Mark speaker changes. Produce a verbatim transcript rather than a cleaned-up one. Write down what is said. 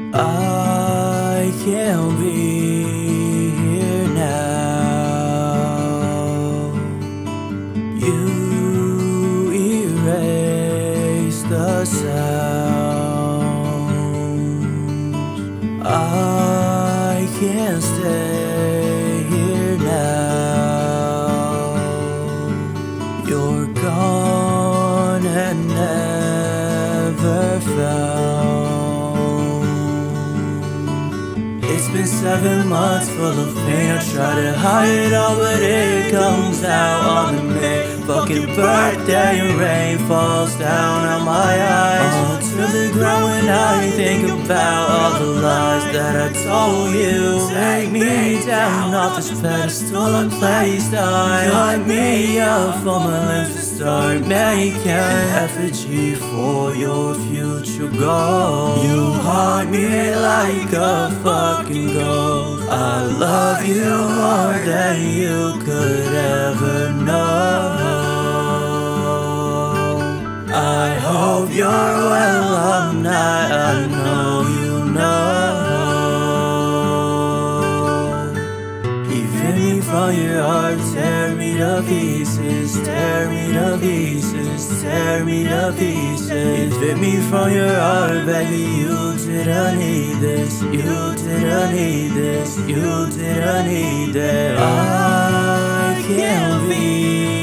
Speaker 1: I can't be here now. You erase the sounds. I can't stay here now. You're gone and never found. It's been seven months full of pain. I try to hide it all, but it comes out on the May fucking birthday, and rain falls down on my eyes. Oh, to the ground when I think about all the lies that I told you. Take me down off this pedestal and place I cut me up for my limbs to start making an effigy for your future goal. You haunt me like a fucking ghost. I love you more than you could ever know. I hope you're well, I'm not, I know you know. Evict me from your heart, tear me to pieces, tear me to pieces, tear me to pieces. Evict me from your heart, baby, you didn't need this, you didn't need this, you didn't need this. I can't be